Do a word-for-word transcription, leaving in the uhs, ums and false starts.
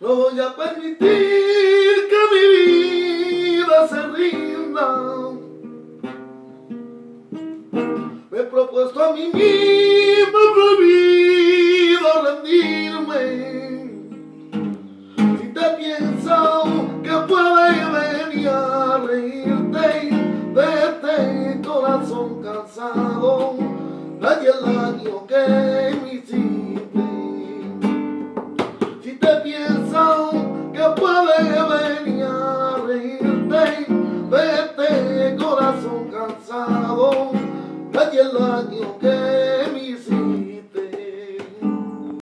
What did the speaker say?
No voy a permitir que mi vida se rinda. Me he propuesto a mí mismo, prohibido rendirme. Si te piensas que puedes venir a reírte de este corazón cansado, nadie el daño que